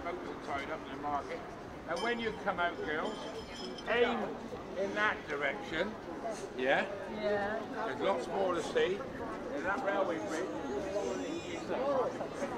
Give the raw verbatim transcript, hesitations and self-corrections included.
boats are tied up in the market. And when you come out, girls, aim in that direction. Yeah? Yeah. There's lots more to see. And that railway bridge is